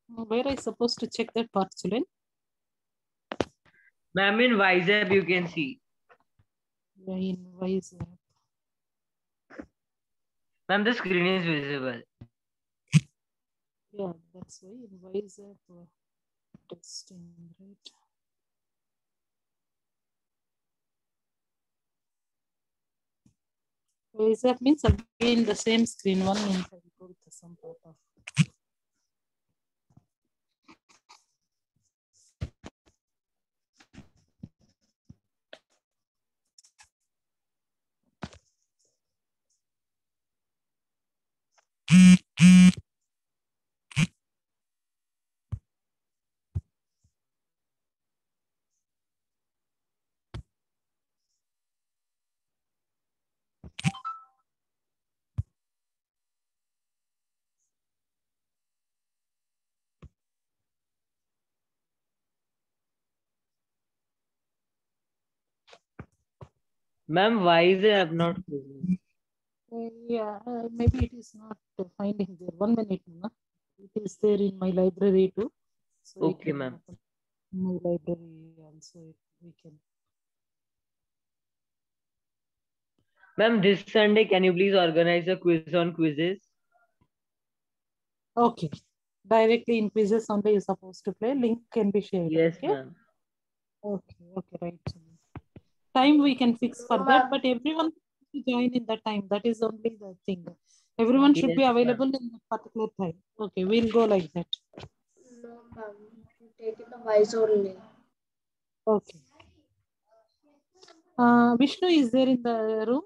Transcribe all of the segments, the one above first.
Where I supposed to check that part, children? Ma'am, in WiseApp you can see. Yeah, in WiseApp. Ma'am, the screen is visible. Yeah, that's why in WiseApp testing, right? WiseApp means again the same screen. 1 minute I will go with some part of. Ma'am, WiseApp not visible. Yeah, maybe it is not finding there. 1 minute, no? It is there in my library too. So Okay, ma'am. My library also we can. Ma'am, this Sunday, can you please organize a quiz on quizzes? Okay. Directly in quizzes only you're supposed to play. Link can be shared. Yes, Okay. ma'am. Okay, right. Time we can fix for that, but everyone to join in that time. That is only the thing. Everyone should be Yes, available in that particular time. Okay, we'll go like that. No, ma'am. Take it the Wise only. Okay. Vishnu is there in the room?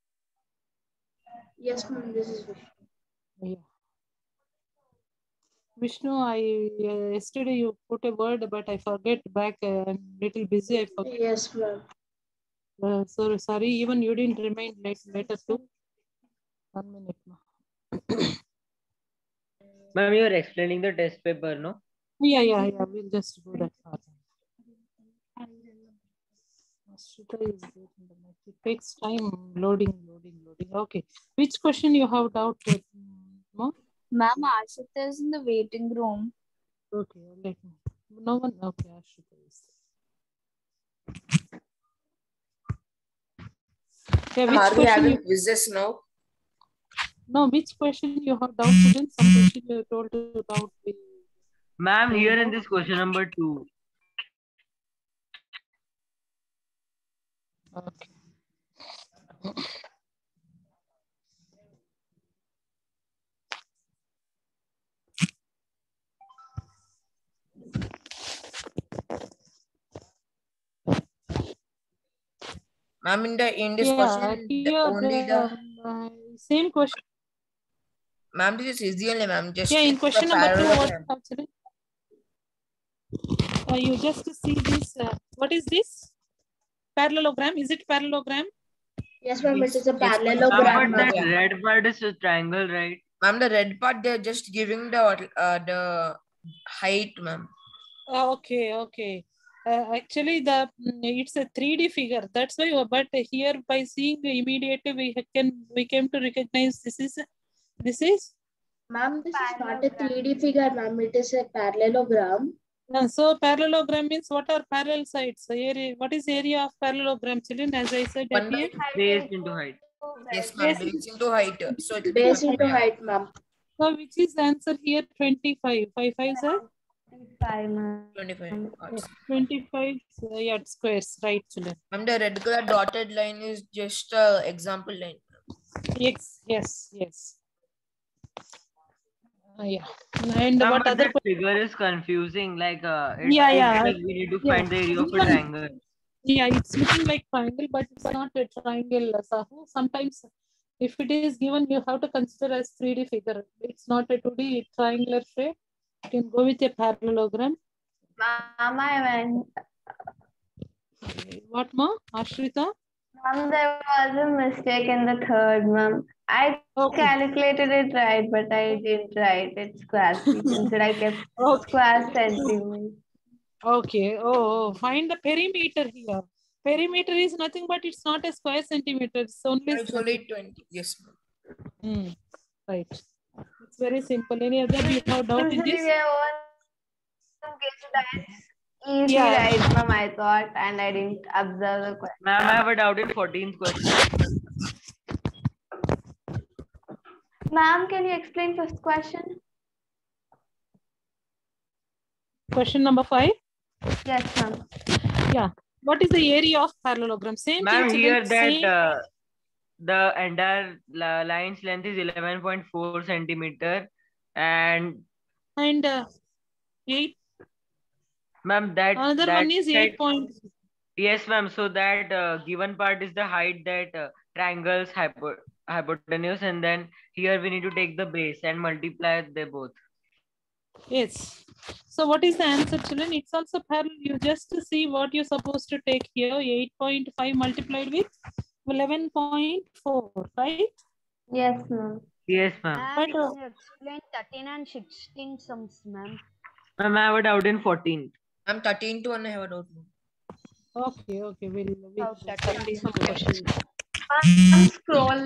Yes, ma'am. This is Vishnu. Yeah. Vishnu, yesterday you put a word, but I forget back. I'm little busy. I forget. Yes, ma'am. So sorry. Even you didn't remind later too. 1 minute, ma. Ma'am, you are explaining the test paper, no? Yeah. We'll just do that part. It takes time loading. Okay. Which question you have doubt? Ma? Ma'am, Ashita is in the waiting room. Okay, let me. No one. Okay, Ashita is. Yeah, which Are we question having you? quizzes now? No, which question you have doubt? Student, some question you told you doubt. Ma'am, here in this question number 2. Okay. Ma'am, in this Yeah, question, here only the same question. ma'am, this is easy only, ma'am. Just Yeah, in click the question number 2, what parallelogram. actually? You just see this. What is this? Parallelogram. Is it parallelogram? Yes, ma'am. It is a Ma'am, parallelogram, but that ma'am. red part is a triangle, right? Ma'am, the red part they're just giving the height, ma'am. Okay. Actually, it's a 3D figure. That's why. But here, by seeing immediately, we came to recognize this is. Ma'am, this is not a 3D figure, ma'am. It is a parallelogram. So parallelogram means what are parallel sides? Area. What is area of parallelogram, children? As I said earlier. Base into height. Yes, ma'am. Base into height. So it will be Base into height, ma'am. So which is the answer here? 25. 5 5 sir? 25. 25 squares, right, children? Ma'am, the red color dotted line is just example line. Yes. Yeah. And Ma'am, what but other that figure is confusing. Like, Yeah. like we need to find the area of a triangle. Yeah, it's looking like triangle, but it's not a triangle, Sahu. Sometimes if it is given, you have to consider as 3D figure. It's not a 2D triangular shape. You can go with a parallelogram. Ma'am, I went. What, ma? Ashrita? Ma'am, there was a mistake in the third, ma'am. I calculated it right, but I didn't write it square feet. Instead, I kept square centimeters. Okay. Find the perimeter here. Perimeter is nothing but it's not a square centimeter. It's only 20. Yes, ma'am. Right. It's very simple. Any other you have doubt in Usually this? we have Easy, right, ma'am, I thought, and I didn't observe the question. Ma'am, I have a doubt in 14th question. Ma'am, can you explain first question? Question number 5. Yes, ma'am. Yeah. What is the area of parallelogram? Same Ma'am, thing. here children, that the entire line's length is 11.4 centimeter and and 8. ma'am that Another that one is side, 8 point. yes ma'am, so that given part is the height that triangles hypotenuse, and then here we need to take the base and multiply they both. Yes. So what is the answer, children? It's also parallel. You just see what you're supposed to take here. 8.5 multiplied with 11.4, right? Yes, ma'am. Yes ma'am. But, Can you explain 13 and 16 sums, ma'am? Ma'am, I have a doubt in 14th. I'm 13 to 1. I have a doubt. okay. We'll Oh, send you the question. Ma'am, scroll.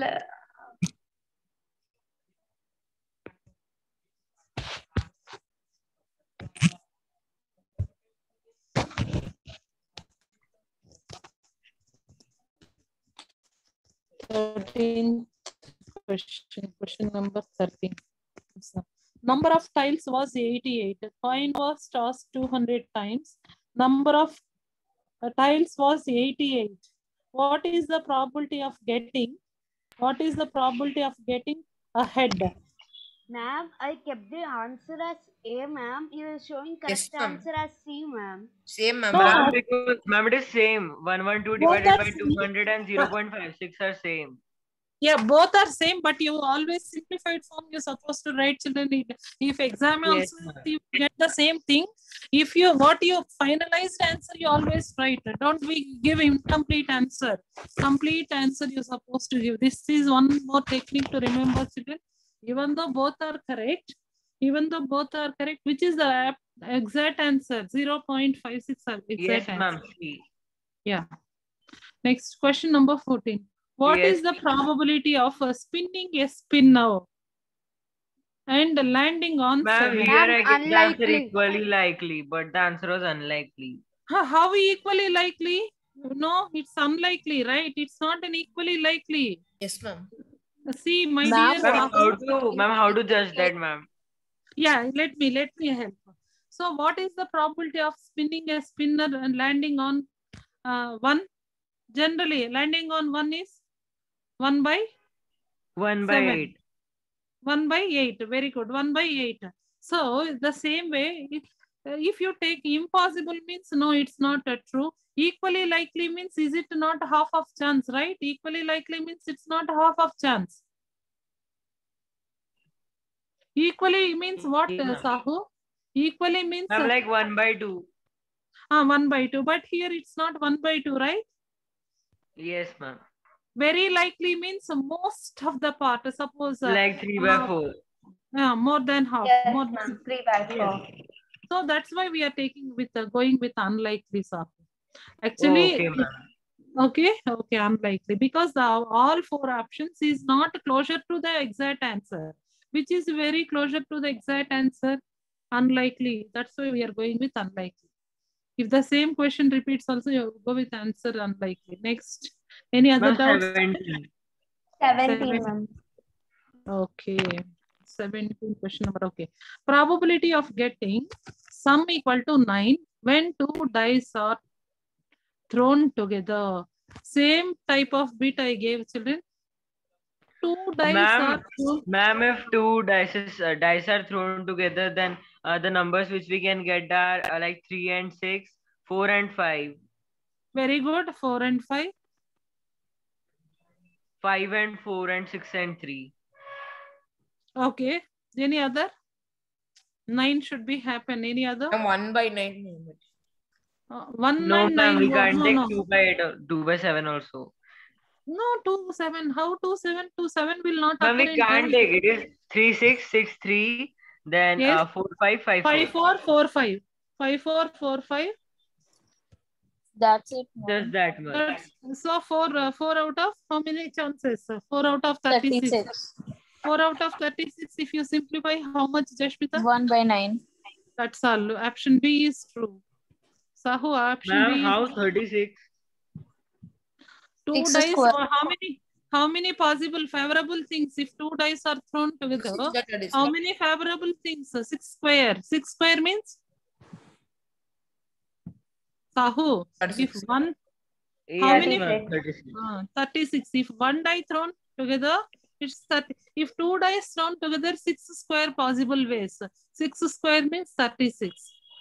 Question number 13. So, number of tiles was 88. Coin was tossed 200 times. Number of tiles was 88. What is the probability of getting? What is the probability of getting a head? Ma'am, I kept the answer as A, ma'am. You are showing correct Yes, ma'am. answer as C, ma'am. Same, ma'am. No, Ma'am, because ma'am, it is same. 112 Both divided are by 200 and 0.56 are same. yeah, both are same, but you always simplified form. You're supposed to write, children. If exam Yes, also ma'am. you get the same thing. If you what you finalized answer, you always write. Don't we give incomplete answer? Complete answer you're supposed to give. This is one more technique to remember, children. Even though both are correct, which is the exact answer? 0.56 exact Yes, answer. ma'am. C. Yeah. Next question number 14. What Yes. is the probability of spinning a spinner and landing on Ma'am, 7? here Ma'am, I get the answer unlikely. equally likely, but the answer was unlikely. How equally likely? No, it's unlikely, right? It's not an equally likely. Yes, ma'am. See, my Ma'am, dear. Ma'am, how to judge that, ma'am? Yeah, let me help. So, what is the probability of spinning a spinner and landing on 1? Generally, landing on 1 is 1 by 1 by 7. 8. 1 by 8. Very good. 1 by 8. So the same way, if you take impossible means no, it's not true. Equally likely means is it not half of chance, right? Equally likely means it's not half of chance. Equally means what, Sahu? Equally means I'm like 1 by 2. 1 by 2. But here it's not 1 by 2, right? Yes, ma'am. Very likely means most of the part. Suppose like 3 by 4. More than half. Yes, More ma'am. 3 by 4. So that's why we are taking with going with unlikely, Sahu. Actually, Okay, ma'am. Okay, unlikely, because all 4 options is not closer to the exact answer, which is very closer to the exact answer, unlikely. That's why we are going with unlikely. If the same question repeats also, you go with answer unlikely. Next, any other doubts? 17. 17, ma'am. Okay, 17 question number. Okay, probability of getting sum equal to 9 when 2 dice are thrown together. Same type of bit I gave, children. 2 dice are thrown. Ma'am, if 2 dice are thrown together, then the numbers which we can get are like 3 and 6, 4 and 5. Very good. 4 and 5. 5 and 4 and 6 and 3. Okay. Any other? 9 should be happen. Any other? I'm 1 by 9. 1 No, and ma'am, 9. we can't take No. 2 by 8 or 2 by 7 also. No, 2, 7. How 2, 7? 2, 7 will not Ma'am, occur we in can't take it. It is 3, 6, 6, 3. Then Yes. 4, 5, 5, 5, 4, 4, 5. 5, 4, 4, 5. That's it. Just that much. So 4 out of how many chances? 4 out of 36. 36. 4 out of 36. If you simplify, how much, Jashmita? 1 by 9. That's all. Option B is true. Sahu, option Ma'am, B how is 36? 2 6 dice. square. Or how many possible favorable things if 2 dice are thrown together? How many favorable things? 6 square. 6 square means? Sahu, if 36. one, Yes, how many? ma'am, 36. 36. If 1 die thrown together, it's 30. If 2 dice thrown together, 6 square possible ways. 6 square means 36.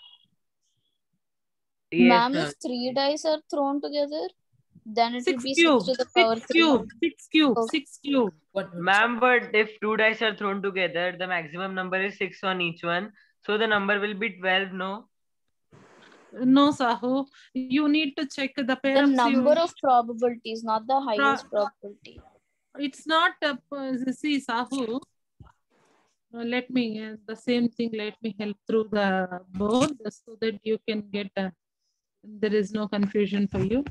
Yes, Ma'am, ma'am. if 3 dice are thrown together, then it will 6 be 6 cube. to the power 6 3. cube. 6 cube. Oh. 6 cube. What? Ma'am, but if 2 dice are thrown together, the maximum number is 6 on each one. So the number will be 12, no? No, Sahu. You need to check the pair The of number of probabilities, not the highest probability. It's not see, Sahu. Let me the same thing. Let me help through the board so that you can get. There is no confusion for you.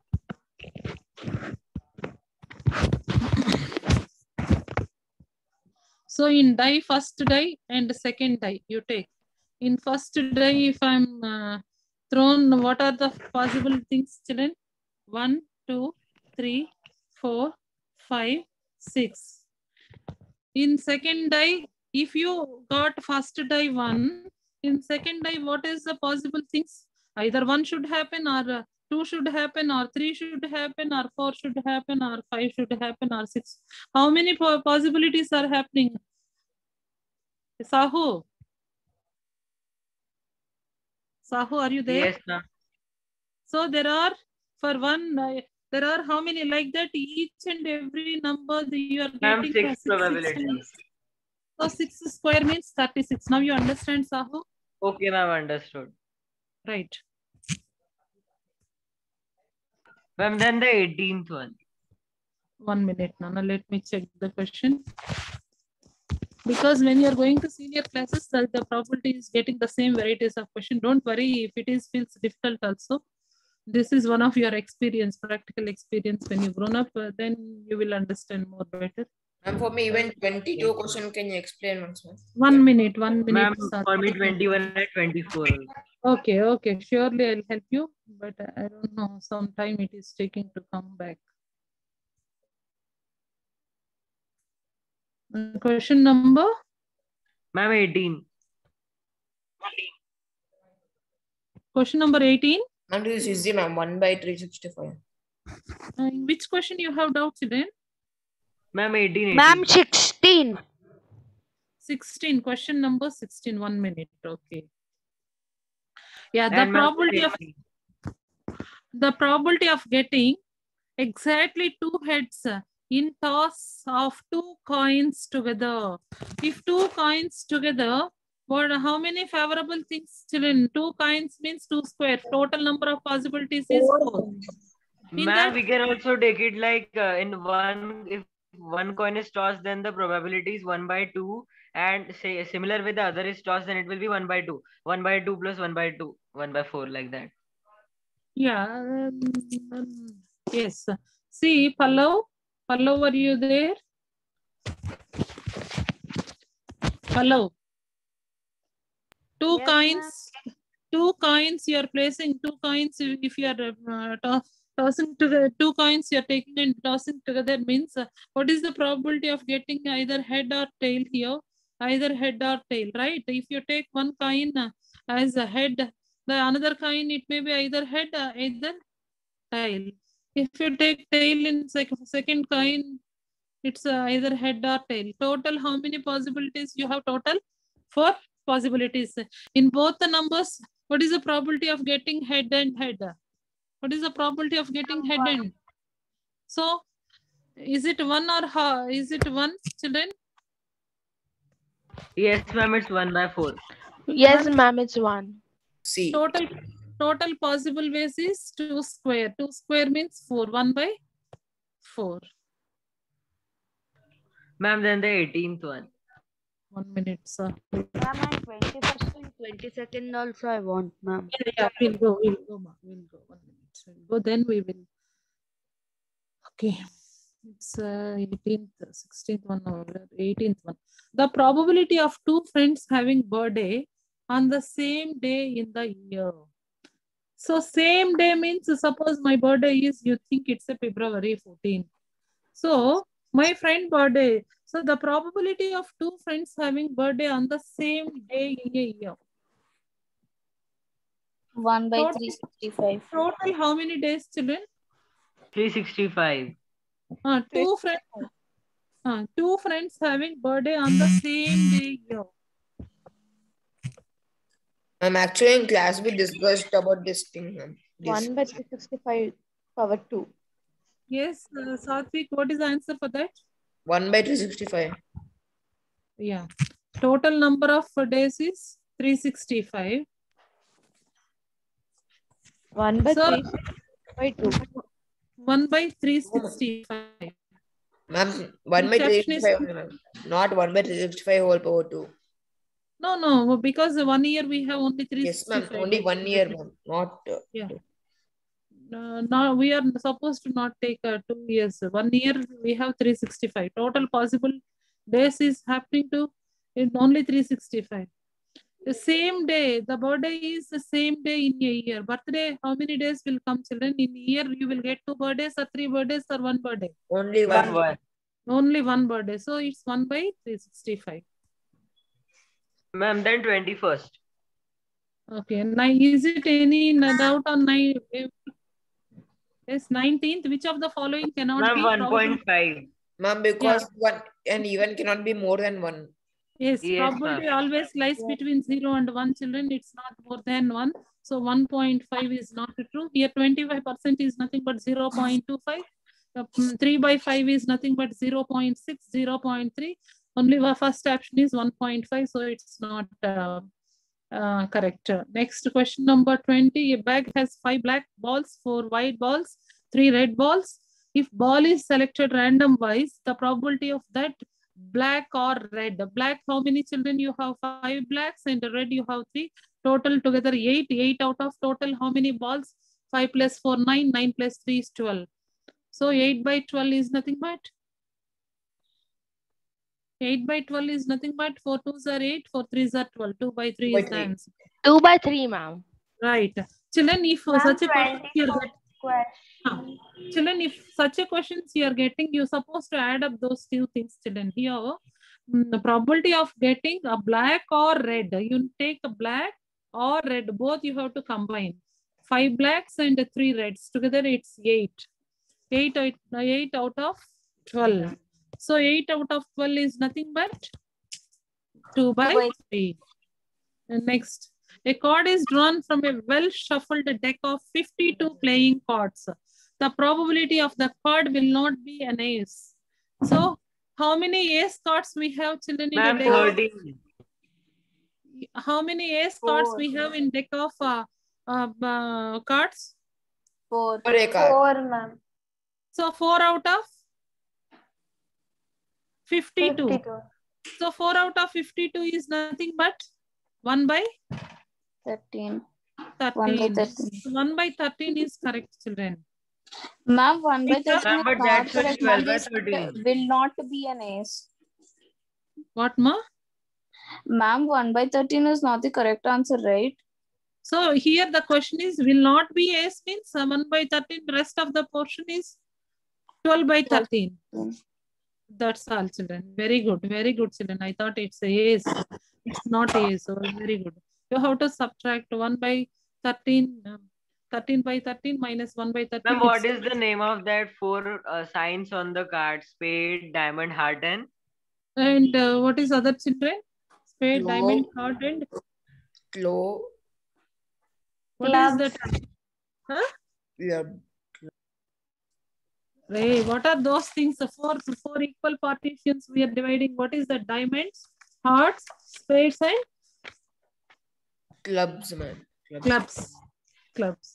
So in die, first die and second die you take. In first die, if I'm thrown, what are the possible things, children? 1, 2, 3, 4, 5, 6. In second die, if you got first die 1, in second die, what is the possible things? Either 1 should happen, or 2 should happen, or 3 should happen, or 4 should happen, or 5 should happen, or 6. How many possibilities are happening? Sahu? Sahu, are you there? Yes, ma'am. So there are, for one, there are how many like that? Each and every number that you are Ma'am, getting 6 probabilities. So 6 square means 36. Now you understand, Sahu? Okay, ma'am, understood. Right. Ma'am, then the 18th one. 1 minute, Nana. Let me check the question. Because when you are going to senior classes, the probability is getting the same varieties of question. Don't worry if it is feels difficult also. This is one of your experience, practical experience. When you grown up, then you will understand more better. And for me, even 22 question, can you explain once more? 1 minute, 1 minute. Ma'am, for me 21 and 24. Okay, okay. Surely I'll help you, but I don't know. Sometime it is taking to come back. Question number? Ma'am, 18. Question number 18. Ma'am, this is easy, ma'am. 1 by 365. In which question you have doubts then? Ma'am, 18. Ma'am, 16. 16. Question number 16. 1 minute. Okay. Yeah, the And ma'am, probability of getting exactly 2 heads in toss of 2 coins together. If 2 coins together, how many favorable things, children? 2 coins means 2 square. Total number of possibilities is 4. ma'am, we can also take it like in one, if one coin is tossed, then the probability is 1 by 2. And say similar with the other is tossed, then it will be 1 by 2. 1 by 2 plus 1 by 2. 1 by 4 like that. Yeah. Yes. See, Pallav, are you there? Pallav. 2 Yes, coins. 2 coins you are placing. 2 coins if you are tossing to the 2 coins you are taking and tossing together means what is the probability of getting either head or tail here? Either head or tail, right? If you take 1 coin as a head, the another coin it may be either head or either tail. If you take tail in second coin, it's either head or tail. Total, how many possibilities you have? Total 4 possibilities. In both the numbers, what is the probability of getting head and head? What is the probability of getting head and? So, is it 1 or how? Is it 1, children? Yes, ma'am, it's 1 by 4. Yes, ma'am, it's 1. See. Total possible ways is 2 square. 2 square means 4. 1 by 4. Ma'am, then the 18th one. 1 minute, sir. Ma'am, and 21st and 22nd also I want, ma'am. Yeah, we'll go, ma. We'll go. 1 minute. We'll go, then we will. Okay. It's 18th, 16th one or 18th one. The probability of 2 friends having birthday on the same day in the year. So same day means suppose my birthday is, you think it's a February 14. So my friend birthday. So the probability of two friends having birthday on the same day in a year. 1 by Total- 365. Total how many days, children? 365. Two friends having birthday on the same day year. Actually in class we discussed about this thing, ma'am. 1 by 365 power 2. Yes, Satvik, what is the answer for that? 1 by 365. Yeah. Total number of days is 365. 1 by So, 3 by 2. 1 by 365. Ma'am, 1 by Which option is 365 only, ma'am. Not 1 by 365 whole power 2. No, because 1 year we have only 365. Yes, ma'am. Only 1 year, ma'am. Not. Yeah. Now we are supposed to not take 2 years. 1 year we have 365. Total possible days is happening to in only 365. The same day, the birthday is the same day in a year. Birthday, how many days will come, children? In a year, you will get 2 birthdays or 3 birthdays or 1 birthday? Only one. Only 1 birthday. So it's 1 by 365. Ma'am, then 21st. Okay. Now, is it any doubt on 9? Yes, 19th. Which of the following cannot be? 1.5. Ma'am, because 1 and even cannot be more than 1. Yes, probability always lies between 0 and 1, children. It's not more than 1. So 1.5 is not true. Here 25% is nothing but 0.25. 3 by 5 is nothing but 0.6, 0.3. Only the first option is 1.5. So it's not correct. Next question number 20. A bag has 5 black balls, 4 white balls, 3 red balls. If ball is selected random wise, the probability of that black or red. Black, how many children you have? 5 blacks, and red you have 3. Total together 8. 8 out of total how many balls? 5 plus 4, 9. 9 plus 3 is 12. So 8 by 12 is nothing but 8 by 12 is nothing but 4 2s are 8, 4 3s are 12. 2 by 3 is the answer. 2 by 3, ma'am. Right. Children, if such a question you are getting, children, if such a questions you are getting, you're supposed to add up those 2 things, children. Here, the probability of getting a black or red, you take a black or red, both you have to combine. 5 blacks and 3 reds. Together it's 8. 8 out of 12. So 8 out of 12 is nothing but 2 by 3. And next, a card is drawn from a well-shuffled deck of 52 playing cards. The probability of the card will not be an ace. So, how many ace cards we have, children, in a deck? 13. How many ace cards we have in deck of cards? 4. 4, ma'am. So, 4 out of 52. So 4 out of 52 is nothing but 1 by 13. 13. 1 by 13. 1 by 13 is correct, children. Ma'am, 1 by 13 Ma'am, but is not that's correct. 12 by Ma'am, 13. will not be an ace. What, ma? Ma'am, 1 by 13 is not the correct answer, right? So here the question is, will not be ace means 1 by 13. Rest of the portion is 12 by 13. That's all, children. Very good, children. I thought it's ace. It's not ace. So very good. You have to subtract 1 by 13. 13 by 13 minus 1 by 13. Ma'am, what is the name of that 4 signs on the card? Spade, diamond, heart, and? And what is other, children? Spade, Claw. diamond, heart, and? Claw. What is that? Huh? Yeah. Hey, what are those things? The four equal partitions we are dividing. What is the diamonds, hearts, spades, and Clubs, man. Clubs.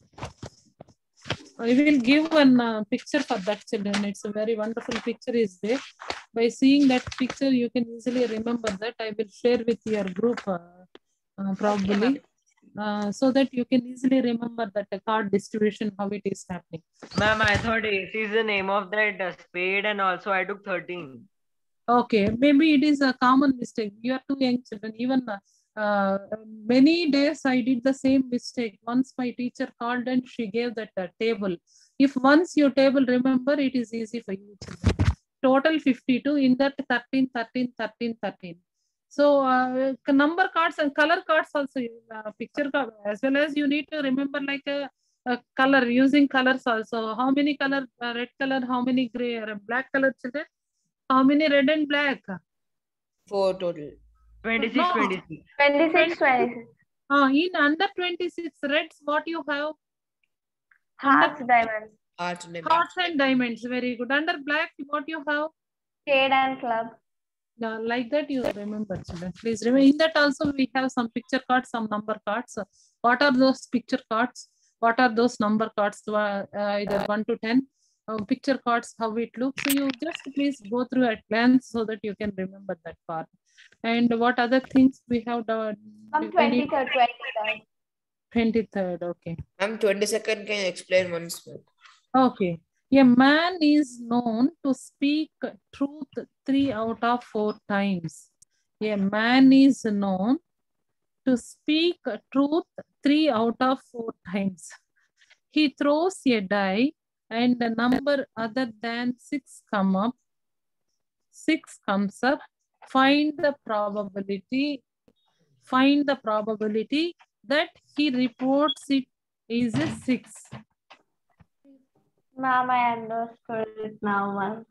I will give one picture for that, children. It's a very wonderful picture is there. By seeing that picture, you can easily remember that. I will share with your group probably. So that you can easily remember that the card distribution, how it is happening. Ma'am, I thought ace is the name of that spade, and also I took 13. Okay, maybe it is a common mistake. You are too young, children. Even Many days I did the same mistake. Once my teacher called and she gave that table. If once your table remember, it is easy for you. Total 52, in that 13, 13, 13, 13. So number cards and color cards also, picture card, as well as you need to remember like a color, using colors also. How many color, red color, how many gray, black color children? How many red and black? 4 total. 26, No. 26. 26, 26. In under 26 reds, what you have? Hearts, diamonds. Hearts and Hearts and diamonds. Very good. Under black, what you have? Shade and club. Like that you remember, children. Please remember. In that also we have some picture cards, some number cards. What are those picture cards? What are those number cards? Either 1 to 10. Picture cards, how it looks. So you just please go through at glance so that you can remember that part. And what other things we have done? 23rd, 23rd. 23rd, okay. Ma'am, 22nd, can you explain once more? Okay. A man is known to speak truth 3 out of 4 times. A man is known to speak truth 3 out of 4 times. He throws a die and the number other than 6 come up. 6 comes up. Find the probability that he reports it is a 6. Ma'am, I understood it now, ma'am.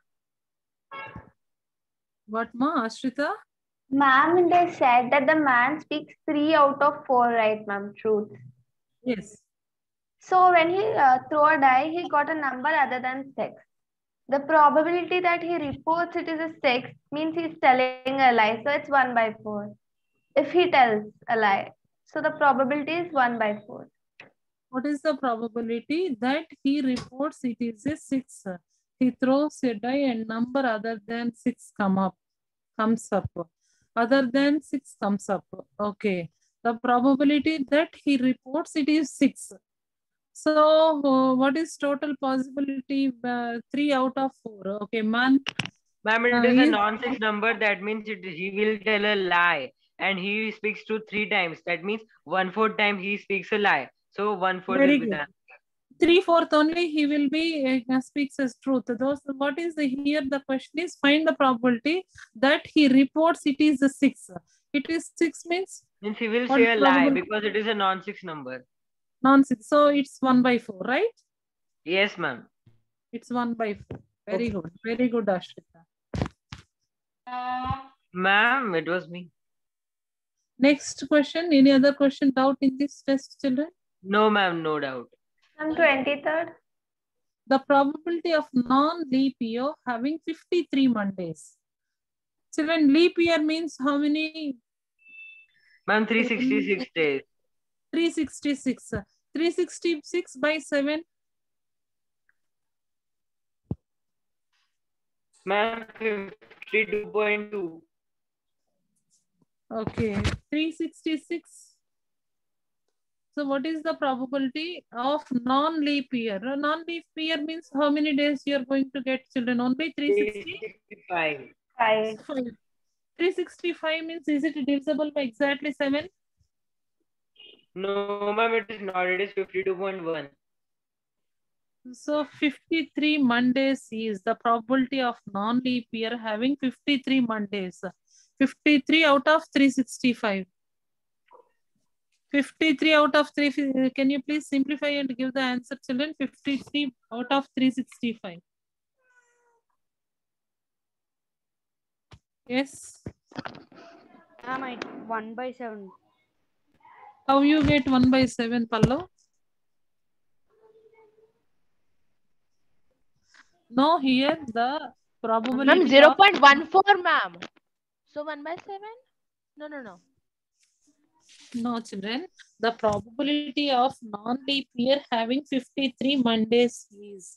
What, ma, Ashrita? Ma'am, they said that the man speaks 3 out of 4, right, ma'am? Truth. Yes. So when he threw a die, he got a number other than 6. The probability that he reports it is a 6 means he's telling a lie. So it's 1 by 4. If he tells a lie. So the probability is 1 by 4. What is the probability that he reports it is a 6? He throws a die and number other than 6 comes up. Other than 6 comes up. Okay. The probability that he reports it is 6. So what is total possibility? 3 out of 4. Okay, man. Ma'am, it is a non-6 number. That means he will tell a lie. And he speaks truth 3 times. That means 1/4 time he speaks a lie. So 1/4 will be done. 3/4 only he will be speaks as truth. What is here? The question is find the probability that he reports it is a 6. It is 6 means he will say a lie because it is a non-6 number. Non-6. So it's 1 by 4, right? Yes, ma'am. It's 1 by 4. Very good. Very good, Ashrita. Ma'am, it was me. Next question. Any other question, doubt in this test, children? No, ma'am, no doubt. On 23rd? The probability of non-leap year having 53 Mondays. Children, leap year means how many? Ma'am, 366 days. 366. 366 by 7. Ma'am, 52.2. Okay, 366. So what is the probability of non-leap year? Non-leap year means how many days you are going to get, children? Only 360? 365. 365 means is it divisible by exactly 7? No, ma'am, it is not. It is 52.1. So 53 Mondays is the probability of non-leap year having 53 Mondays. 53 out of 365. 53 out of 3. Can you please simplify and give the answer, children? 53 out of 365. Yes. Ma'am, 1 by 7. How you get 1 by 7, Pallav? No, here the probability. Ma'am, 0.14, ma'am. So 1 by 7? No. No, children. The probability of non-leap year having 53 Mondays is.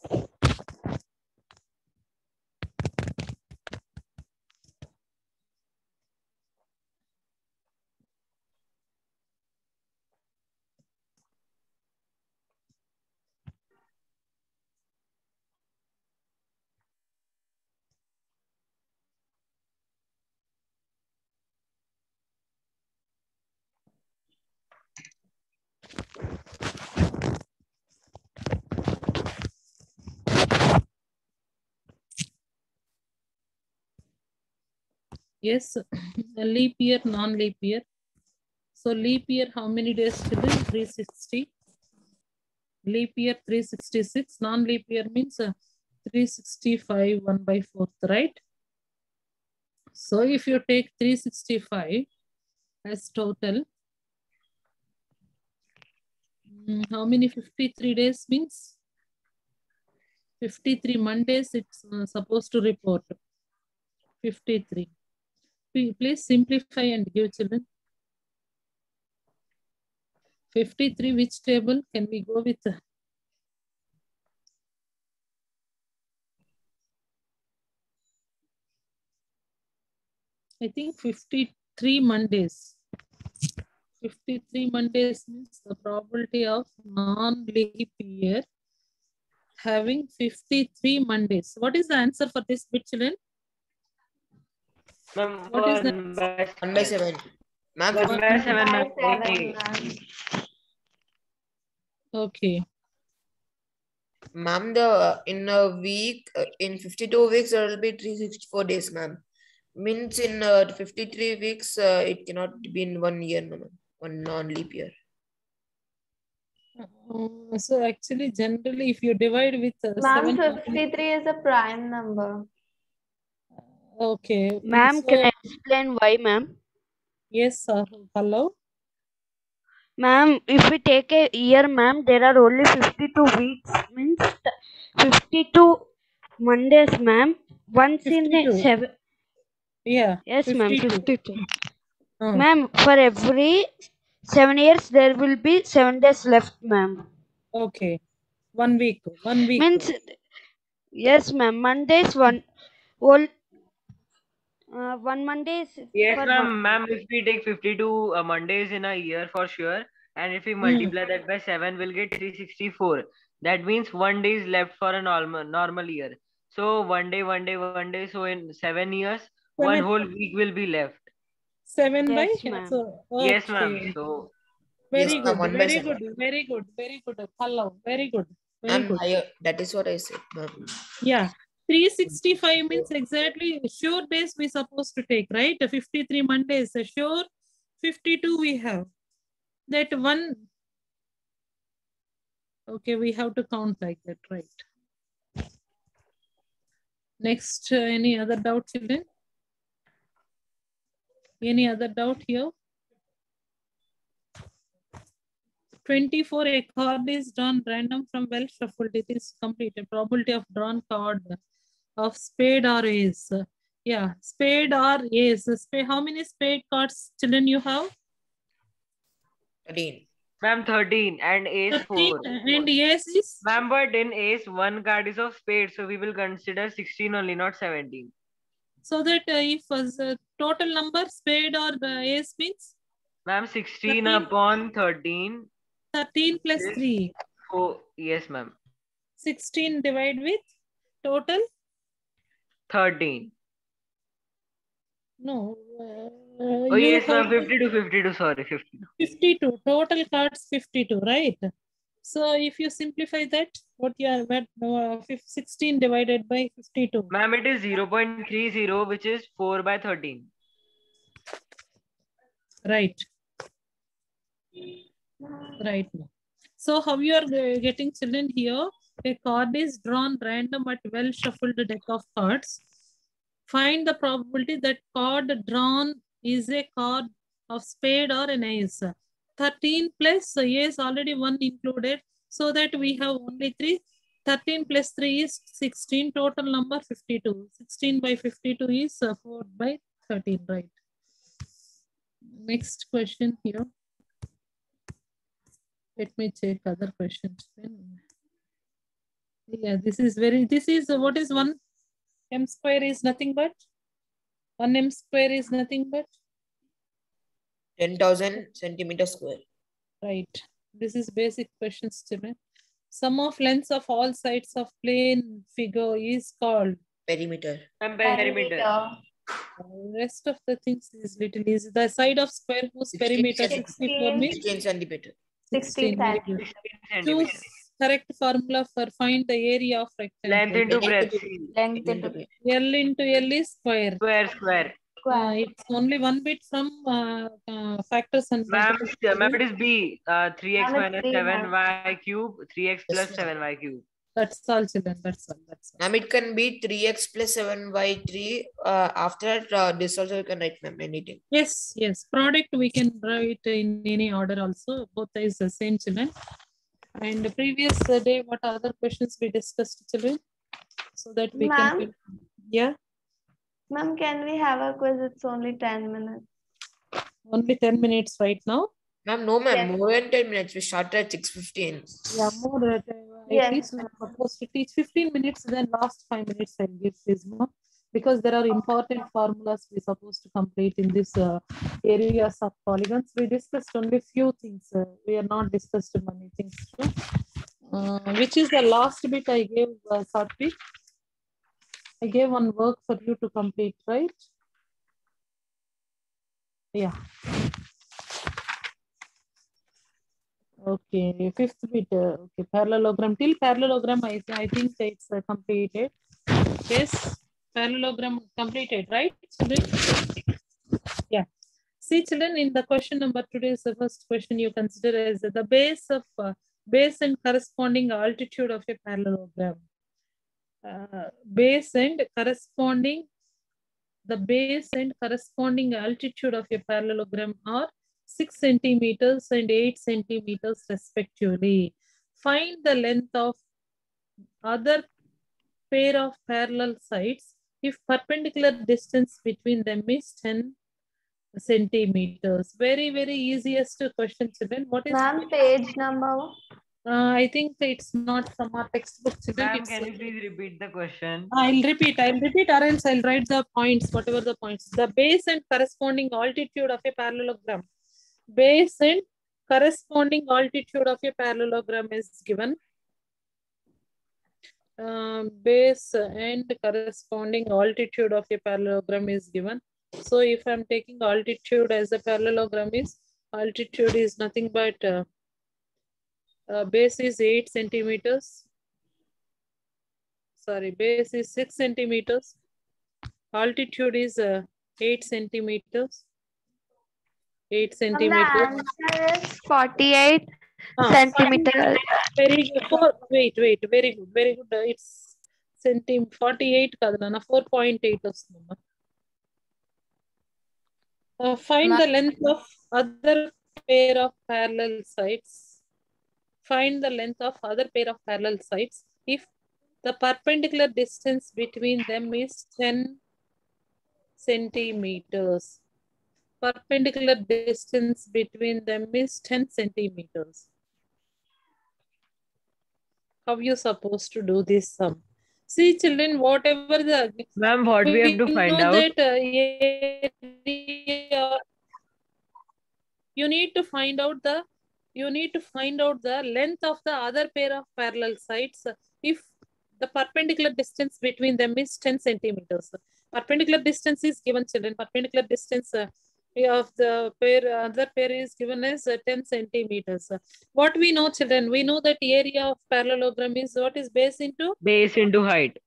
Yes, leap year, non-leap year. So leap year, how many days children? 360. Leap year 366. Non-leap year means 365 1/4, right? So if you take 365 as total, how many 53 days means? 53 Mondays it's supposed to report. 53. Please simplify and give children. 53, which table can we go with? I think 53 Mondays. 53 Mondays means the probability of non-leap year having 53 Mondays. What is the answer for this bit, children? What is the 1/7. Ma'am, 1/7. Okay. Ma'am, in a week, in 52 weeks, there will be 364 days, ma'am. Means in 53 weeks, it cannot be in 1 year, no, ma'am. One non-leap year. So actually, generally, if you divide with Ma'am, 7, 53 is a prime number. okay. Ma'am, So, can I explain why, ma'am? yes, hello. Ma'am, if we take a year, ma'am, there are only 52 weeks. Means 52 Mondays, ma'am. Once 52. in a 7. Yeah. Yes, ma'am, 52. Uh, Ma'am, for every 7 years, there will be 7 days left, ma'am. okay. 1 week. 1 week. Means, yes, ma'am, Mondays, one Monday is Yes, for ma'am. Ma'am, if we take 52 Mondays in a year for sure, and if we multiply that by 7, we'll get 364. That means 1 day is left for a normal year. So 1 day, 1 day, 1 day. So in 7 years, 1 whole week will be left. 7 by? Yes, ma'am. So, okay. Yes, ma'am. So very Yes, good. ma'am, 1 by Very 7. good. Very good. Very good. Hello. Very good. Very Ma'am, good. that is what I said, ma'am. Yeah. 365 means exactly sure days we supposed to take, right? 53 Mondays, sure 52 we have. That one, okay, we have to count like that, right? Next, any other doubt, children? Any other doubt here? 24, a card is drawn random from well shuffled. It is completed. Probability of drawn card of spade or ace. Yeah, spade or ace. Spade, how many spade cards, children, you have? 13. ma'am, 13 and ace 4. And ace is? Ma'am, but in ace, 1 card is of spade. So we will consider 16 only, not 17. So that if total number spade or ace means? Ma'am, 16 upon 13. 13 plus 3. Oh, yes, ma'am. 16 divided with total? 13. No. Oh, yes, ma'am. 52, 52. Sorry, 52. 52. Total cards 52, right? So if you simplify that, what you are, 16 divided by 52. Ma'am, it is 0.30, which is 4 by 13. Right. Right. So how you are getting, children, here? A card is drawn random at well shuffled deck of cards. Find the probability that card drawn is a card of spade or an ace. 13 plus ace already 1 included, so that we have only 3. 13 plus 3 is 16. Total number 52. 16 by 52 is 4 by 13, right? Next question here. Let me check other questions. Yeah, this is what is 1 m square is nothing but? 1 m square is nothing but? 10,000 centimeters square. Right. This is basic questions, children. Sum of lengths of all sides of plane figure is called? Perimeter. Perimeter. Rest of the things is little easy. The side of square whose perimeter 64 means? 16 centimeter. 16 centimeter. Choose correct formula for find the area of rectangle. Length into breadth. Length into L into L is square. Square. square. It's only one bit from factors and Ma'am, multiplication. it is B. 3x Ma'am, it's minus 3, ma'am. 7y cube, 3x plus Yes, ma'am. 7y cube. That's all, children. That's all. That's all. Ma'am, it can be 3x plus 7y3. After that, this also you can write, ma'am, anything. Yes, yes. Product we can write in any order also. Both is the same, children. And the previous day, what other questions we discussed, children? So that we Ma'am? can. Yeah. Ma'am, can we have a quiz? It's only 10 minutes. Only 10 minutes right now. Ma'am, no, ma'am, Yes. more than 10 minutes. We started at 6:15. Yeah, more. At Yes, least I'm supposed to teach 15 minutes, then last 5 minutes I'll give Fisma, because there are important formulas we're supposed to complete in this areas of polygons. We discussed only few things. We are not discussed many things. Which is the last bit I gave, Satvik? I gave one work for you to complete, right? Yeah. Okay, fifth bit. Okay, parallelogram. Till parallelogram, I think it's completed. Yes, parallelogram completed, right? Children? Yeah. See, children, in the question number today's the first question you consider as the base and corresponding altitude of a parallelogram. Base and corresponding altitude of a parallelogram are 6 centimeters and 8 centimeters respectively. Find the length of other pair of parallel sides if perpendicular distance between them is 10 centimeters. Very, very easiest question, children. What is ma'am, page number? I think it's not from our textbook, children. Ma'am, It's, can you please repeat the question? I'll repeat, or else I'll write the points, whatever the points. The base and corresponding altitude of a parallelogram. Base and corresponding altitude of a parallelogram is given. Base and corresponding altitude of a parallelogram is given. So if I'm taking altitude as a parallelogram is, altitude is nothing but base is 8 centimeters. Sorry, base is 6 centimeters. Altitude is 8 centimeters. 8 centimeters. The answer is 48 centimeters. Very good. Wait. Very good. Very good. It's 48 kadana. 4.8 vastundamma. Find the length of other pair of parallel sides. Find the length of other pair of parallel sides if the perpendicular distance between them is 10 centimeters. Perpendicular distance between them is 10 centimeters. How you supposed to do this sum? See, children, whatever the... Ma'am, what we have to find out? That, you need to find out the length of the other pair of parallel sides if the perpendicular distance between them is 10 centimeters. Perpendicular distance is given, children. Perpendicular distance of the other pair is given as 10 centimeters. What we know, children? We know that area of parallelogram is what is base into? Base into height.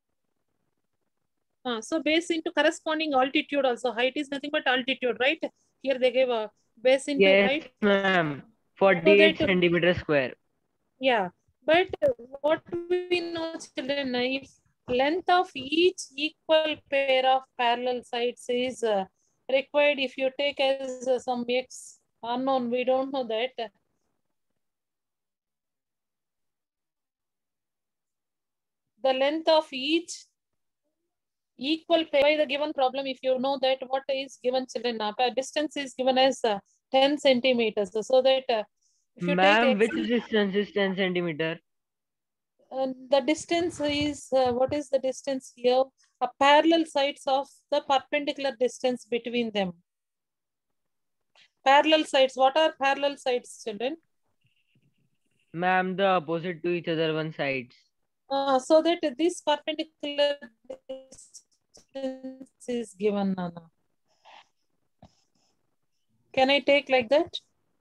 So base into corresponding altitude also. Height is nothing but altitude, right? Here they gave a base into height. Yes, ma'am. 48 centimeters square. Yeah, but what we know, children, if length of each equal pair of parallel sides is required, if you take as some x unknown, we don't know that. The length of each equal pair by the given problem, if you know that what is given, children, distance is given as 10 centimeters. So that if you Ma'am, take which distance is 10 centimeter? The distance is, what is the distance here? Parallel sides of the perpendicular distance between them. Parallel sides, what are parallel sides, children? Ma'am, the opposite to each other one sides. So that this perpendicular distance is given, Nana. Can I take like that?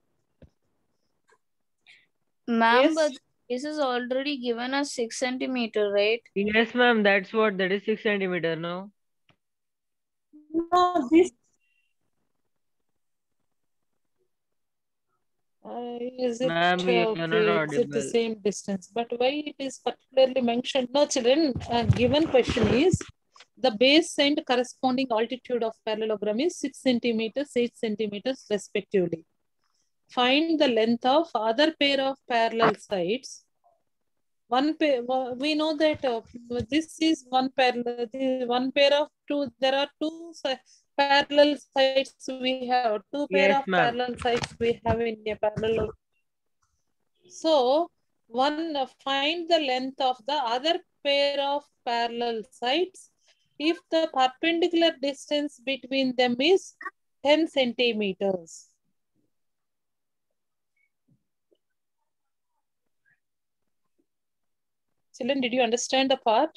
Ma'am, Yes. but this is already given as 6 centimeter, right? Yes, ma'am. That is 6 centimeter, no? No, this is it Ma'am, you're not okay? It's at the audible. same distance, but why it is particularly mentioned? No, children. Given question is the base and corresponding altitude of parallelogram is 6 centimeters, 8 centimeters, respectively. Find the length of other pair of parallel sides. One pair. We know that this is one parallel. One pair of two. There are two parallel sides. We have two pair Yes, of ma'am. parallel sides. We have in a parallel. So one find the length of the other pair of parallel sides if the perpendicular distance between them is 10 centimeters. Children, did you understand the part?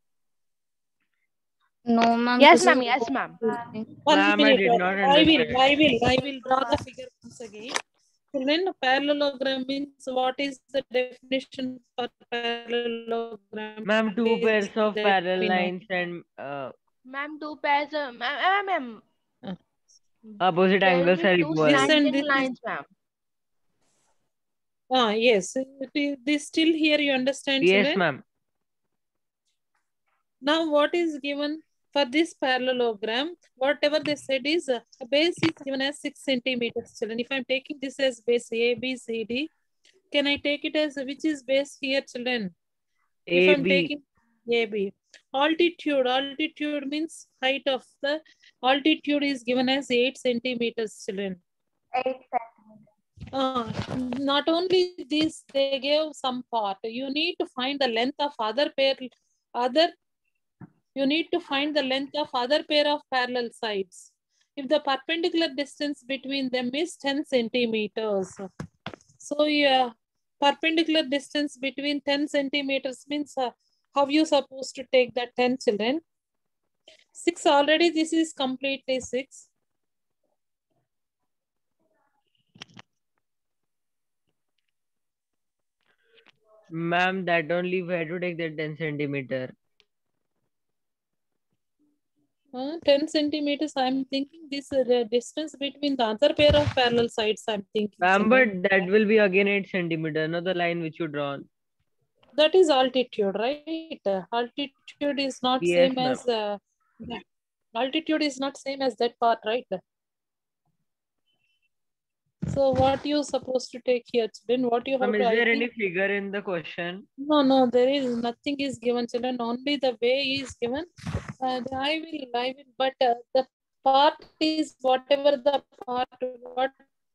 No, ma'am. Yes, This ma'am. is Yes, ma'am. One Ma'am, I minute. did not I understand. will draw the figure once again. Children, parallelogram means what is the definition for parallelogram? Ma'am, two Please pairs of let parallel me know. lines and Ma'am, two pairs of ma'am. opposite There will angles be are two equal. This and slanting this is lines, ma'am. yes. This still here you understand, Yes, children? ma'am. Now what is given for this parallelogram? Whatever they said is base is given as 6 centimeters, children. If I'm taking this as base A, B, C, D, can I take it as which is base here, children? If I'm AB. taking AB. Altitude means height of the altitude is given as 8 centimeters, children. 8 centimeters. Not only this, they gave some part. You need to find the length of you need to find the length of other pair of parallel sides. If the perpendicular distance between them is 10 centimeters. So yeah, perpendicular distance between 10 centimeters means how you supposed to take that 10, children? 6 already, this is completely 6. Ma'am, that only we had to take the 10 centimeter. 10 centimeters, I'm thinking this the distance between the other pair of parallel sides, I'm thinking. Ma'am, children. but that will be again 8 centimeter, not the line which you drawn. That is altitude, right? Altitude is not Yes, same ma'am. as altitude is not same as that part, right? So what you supposed to take here, children? What you have Ma'am, to? is I there any think figure in the question? no. There is nothing is given, children. Only the way is given. I will. But the part is whatever the part. What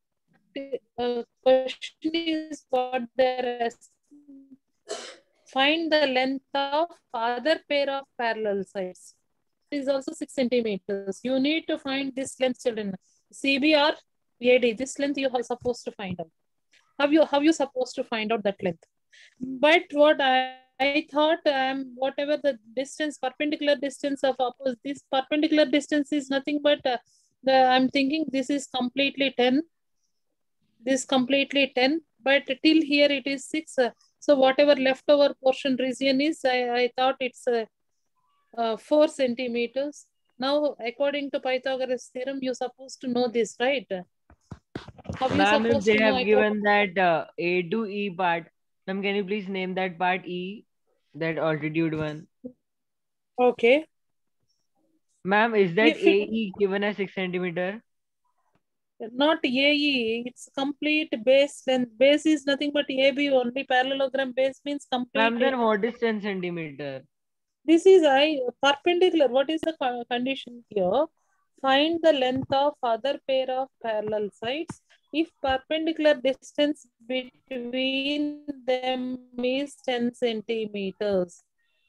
question is what they're asking. Find the length of other pair of parallel sides. It is also 6 centimeters. You need to find this length, children. CB or AD. This length you are supposed to find out. How you supposed to find out that length? But what I thought whatever the distance, perpendicular distance of opposite, this perpendicular distance is nothing but I'm thinking this is completely 10. This completely 10, but till here it is 6. So whatever leftover portion region is, I thought it's 4 centimeters. Now, according to Pythagoras theorem, you're supposed to know this, right? How you Ma'am, if supposed they to know? have given that A to E part, ma'am, can you please name that part E, that altitude one? Okay. Ma'am, is that If it, AE given as 6 centimeter? not AE, it's complete base length. Base is nothing but AB only. Parallelogram base means complete. Ma'am, then what is 10 centimeter? This is perpendicular. What is the condition here? Find the length of other pair of parallel sides if perpendicular distance between them is 10 centimeters.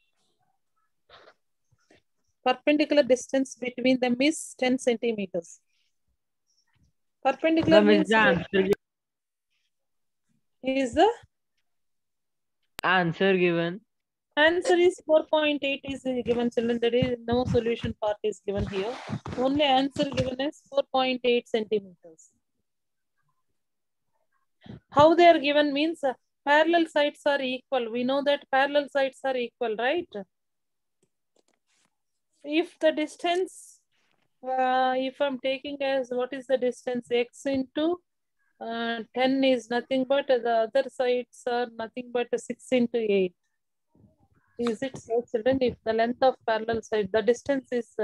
Perpendicular distance between them is 10 centimeters. Perpendicular Ma'am, means is the answer given? answer is 4.8 is given, children. There is no solution part is given here. Only answer given is 4.8 centimeters. How they are given means parallel sides are equal. We know that parallel sides are equal, right? If the distance If I'm taking as what is the distance x into 10 is nothing but the other sides are nothing but 6 into 8. Is it so, children? If the length of parallel side, the distance is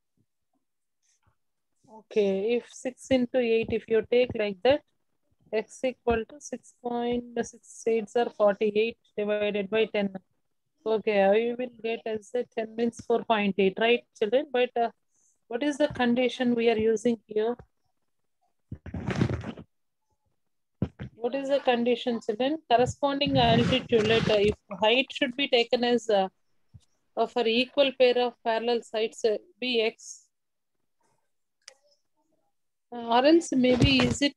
okay. If 6 into 8, if you take like that, x equal to 6.68 are 48 divided by 10. Okay, I will get as a 10 means 4.8, right, children? But what is the condition we are using here? What is the condition, children? Corresponding altitude, if height should be taken as for equal pair of parallel sides, bx, or else maybe is it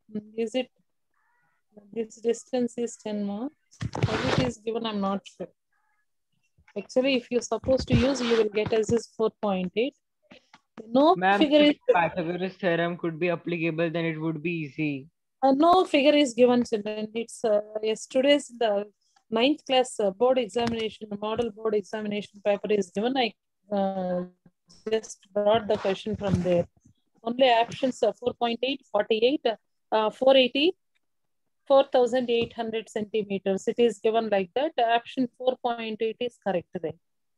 this distance is 10 more? How it is given, I'm not sure. Actually, if you're supposed to use, you will get as is 4.8. No Ma'am, figure if is Pythagoras theorem could be applicable, then it would be easy. no figure is given, children. It's yesterday's the 9th class board examination, model board examination paper is given. I just brought the question from there. Only options 4.8, 48, 480, 4,800 centimeters. It is given like that. Option 4.8 is correct there.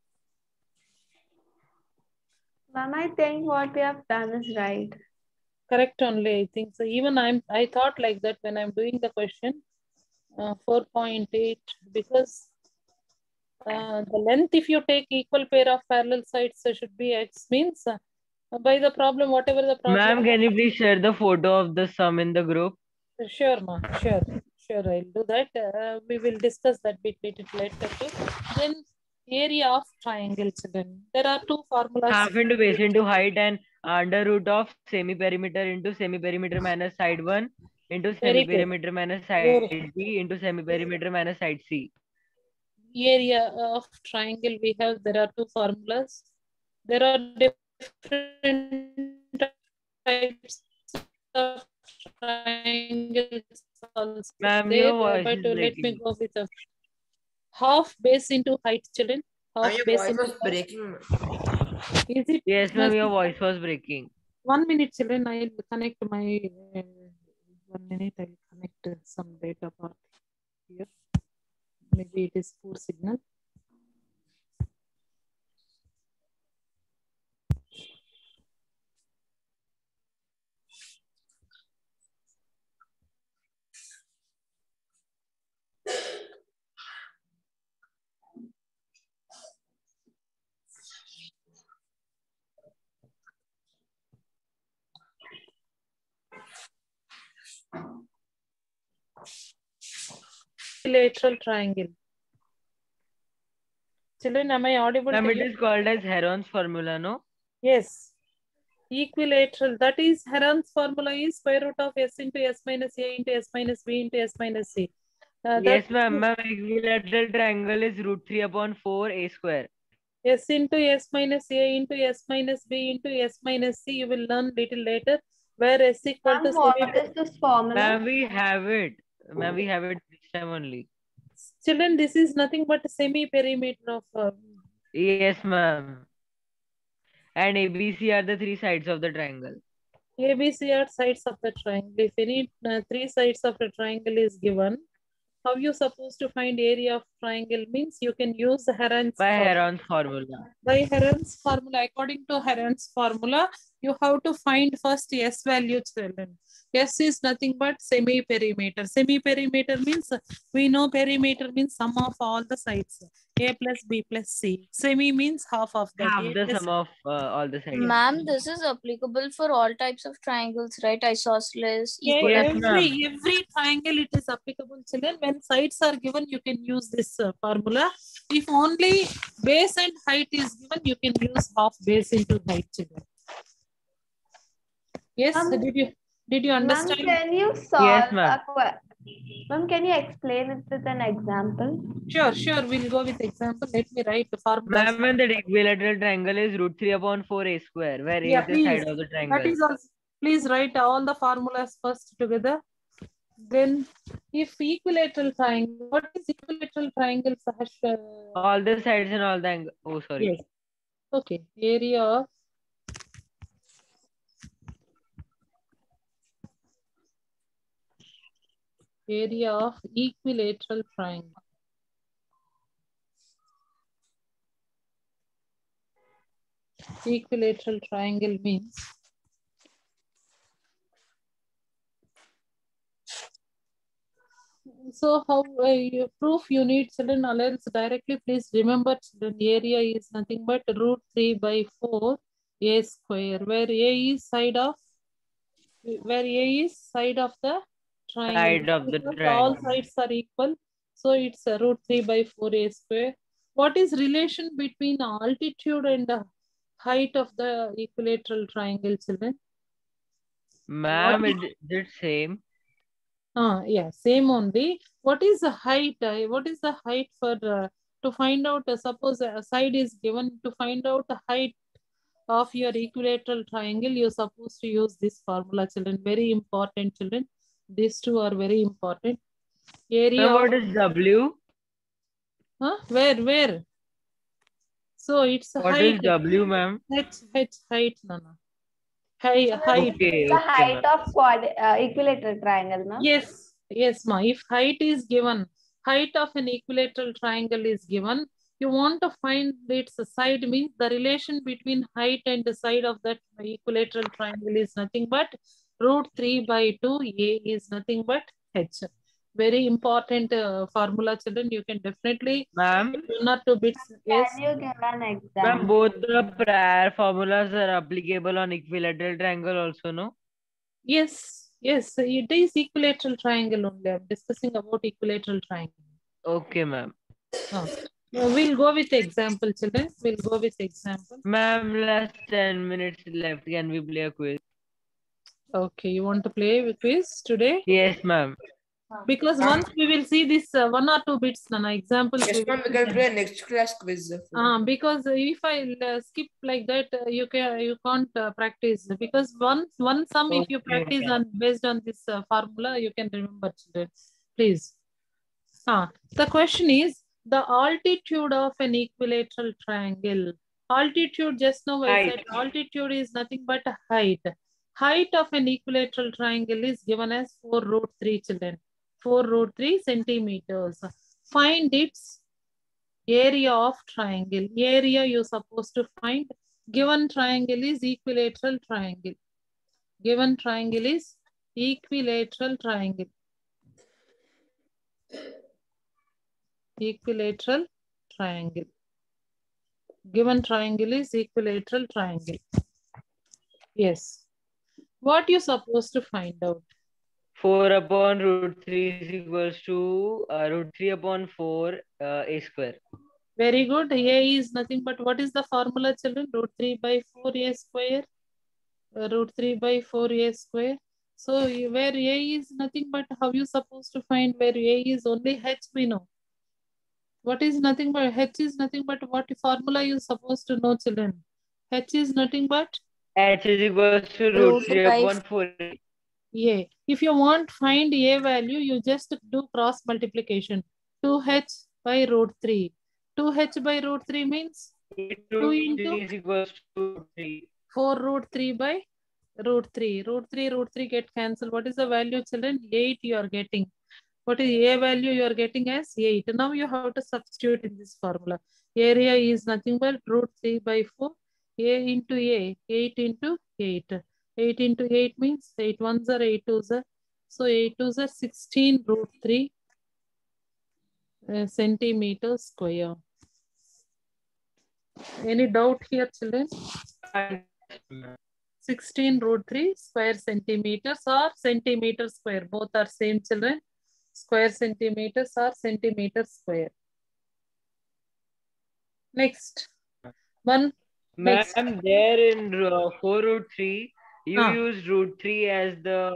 Ma'am, I think what we have done is right. Correct only, I think so. Even I thought like that when I'm doing the question. 4.8 because the length, if you take equal pair of parallel sides, should be x means by the problem, whatever the problem. Ma'am, can you please share the photo of the sum in the group? Sure, ma. Sure. I'll do that. We will discuss that bit later too. Then area of triangle, children. There are two formulas. Half into base into height and under root of semi-perimeter into semi-perimeter minus side 1 into semi-perimeter minus side B into semi-perimeter minus side C. Area of triangle we have, there are two formulas. There are different types of triangles also. Ma'am, There, your voice but is let me breaking. go with a half base into height, children. Half Your base voice into was breaking. Is it? Yes, ma'am, your voice was breaking. 1 minute, children. I'll connect my 1 minute. I'll connect some data part here. Maybe it is poor signal. Equilateral triangle. Children, am I audible Ma'am, to it you? is called as Heron's formula, no? Yes. Equilateral. That is Heron's formula is square root of s into s minus a into s minus b into s minus c. Yes, ma'am. Ma'am, equilateral triangle is root 3 upon 4 a square. S into s minus a into s minus b into s minus c. You will learn little later. Where s equal to What is this formula? Ma'am, we have it. Ma'am, we have it this time only. Children, this is nothing but a semi-perimeter of... Yes, ma'am. And ABC are the three sides of the triangle. ABC are sides of the triangle. If any three sides of the triangle is given, how you supposed to find area of triangle means you can use the Heron's formula. By Heron's formula, according to Heron's formula, you have to find first S value, children. S is nothing but semi-perimeter. Semi-perimeter means we know perimeter means sum of all the sides. A plus B plus C. Semi means half of that. Half the sum of all the sides. Ma'am, this is applicable for all types of triangles, right? Isosceles, Yeah, equilateral. every triangle it is applicable, children. When sides are given, you can use this formula. If only base and height is given, you can use half base into height, children. Yes, did you understand? Ma'am, can you solve Ma'am, can you explain it with an example? Sure. We'll go with example. Let me write the formula. Ma'am, when the equilateral triangle is root 3 upon 4 a square, where a is the side of the triangle. That is also, please write all the formulas first together. Then, if equilateral triangle, what is equilateral triangle, Sahash? All the sides and all the angles. Oh, sorry. Yes. Okay. Area of Area of equilateral triangle. Equilateral triangle means so how proof you need children allowance directly. Please remember children, area is nothing but root 3 by 4 a square, where a is side of the triangle. Side of the Because all triangle. sides are equal, so it's a root 3 by 4 a square. What is relation between altitude and the height of the equilateral triangle, children? Ma'am, it's same. Yeah, same only. What is the height? What is the height for to find out? Suppose a side is given, to find out the height of your equilateral triangle, you're supposed to use this formula, children. Very important, children. These two are very important. Area Ma'am, of, what is W? where? So it's a What height. is W, ma'am? Height, Nana. Height. Okay, The okay, height ma'am. of equilateral triangle, no? Yes, ma. If height is given, height of an equilateral triangle is given, you want to find its side, means the relation between height and the side of that equilateral triangle is nothing but root 3 by 2. A is nothing but H. Very important formula, children. You can definitely Ma'am, 1 or 2 bits. Yes. Can you give an ma'am, example? both the prior formulas are applicable on equilateral triangle also, no? Yes, it is equilateral triangle only. I'm discussing about equilateral triangle. Okay, ma'am. We'll go with example, children. We'll go with example. Ma'am, last 10 minutes left. Can we play a quiz? Okay, you want to play with quiz today? Yes, ma'am. Because once we will see this 1 or 2 bits, Nana, examples. Yes, ma'am, we can play next class quiz. Because if I skip like that, you can't practice. Because one sum, if you practice on based on this formula, you can remember, children. Please. The question is the altitude of an equilateral triangle. Altitude, just now I said altitude is nothing but a height. Height of an equilateral triangle is given as 4 root 3, children. 4 root 3 centimeters. Find its area of triangle. Area you're supposed to find. Given triangle is equilateral triangle. Given triangle is equilateral triangle. Equilateral triangle. Given triangle is equilateral triangle. Yes. What you supposed to find out? 4 upon root 3 is equals to root 3 upon 4 a square. Very good. A is nothing but what is the formula, children? Root 3 by 4 a square. Root 3 by 4 a square. So where a is nothing but how you supposed to find where a is only h we know. What is nothing but h is nothing but what formula you supposed to know, children? H is nothing but H is equals to root 3 upon 4. A. If you want find A value, you just do cross multiplication. 2h by root 3. 2h by root 3 means 2 into is equals to 3. 4 root 3 by root 3. Root 3 get cancelled. What is the value, children? 8 you are getting. What is A value you are getting as 8. Now you have to substitute in this formula. Area is nothing but root 3 by 4. A into A. 8 into 8. 8 into 8 means 8 ones are 8 twos are. So 8 twos are 16 root 3 centimeters square. Any doubt here, children? 16 root 3 square centimeters or centimeter square. Both are same, children. Square centimeters or centimeter square. Next. One. Ma'am, there in 4 root 3, you use root 3 as the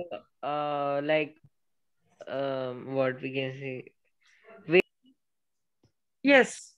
what we can say. Yes.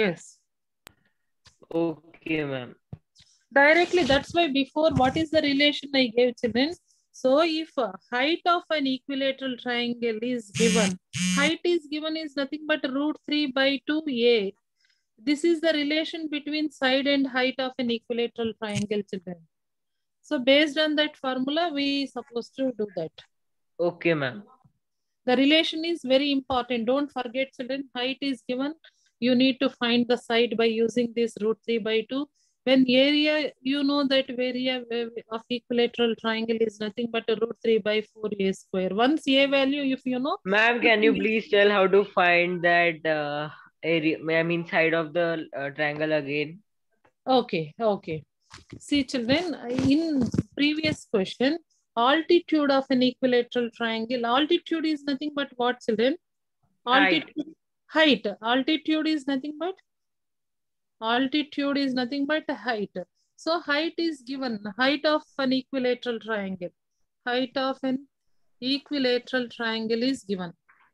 Okay, ma'am. Directly, that's why before, what is the relation I gave, children? So if height of an equilateral triangle is given, height is given is nothing but root 3 by 2a. This is the relation between side and height of an equilateral triangle, children. So based on that formula, we supposed to do that. Okay, ma'am. The relation is very important. Don't forget, children, height is given. You need to find the side by using this √3/2. When area, you know that area of equilateral triangle is nothing but a √3/4a². Once a value, if you know. Ma'am, can you please tell how to find that area, I mean side of the triangle again? Okay, okay. See, children, in previous question, altitude of an equilateral triangle, altitude is nothing but what, children? Altitude, height. Altitude is nothing but height. So height is given, height of an equilateral triangle. Height of an equilateral triangle is given.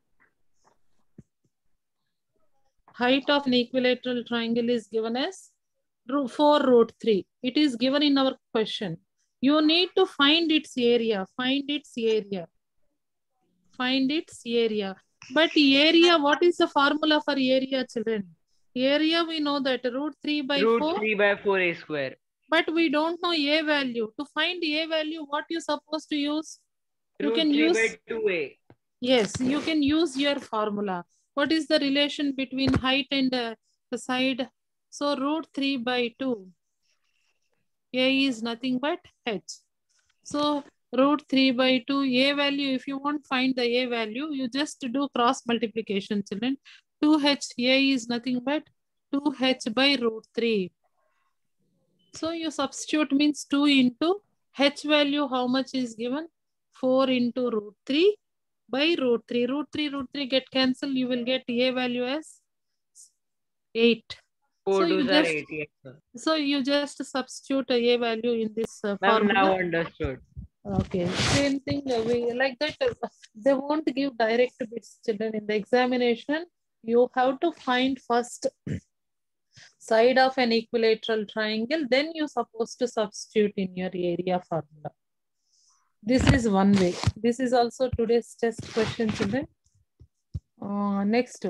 Height of an equilateral triangle is given as 4√3. It is given in our question. You need to find its area. Find its area. Find its area. But area, what is the formula for area, children? Area, we know that √3/4. √3/4a². But we don't know a value. To find a value, what you supposed to use? You can use √3/2a. Yes, you can use your formula. What is the relation between height and the side? So √3/2. A is nothing but h. So √3/2 a value, if you won't find the a value, you just do cross multiplication, children. 2h, a is nothing but 2h/√3. So you substitute means 2 into h value, how much is given? 4 into √3/√3. √3 get cancelled, you will get a value as 8. 4 So you 2s are just 8. Yes, sir. so you just substitute a value in this Ma'am, formula. now understood. Okay, same thing. We like that. They won't give direct bits, children. In the examination, you have to find first side of an equilateral triangle. Then you're supposed to substitute in your area formula. This is one way. This is also today's test question, children. Next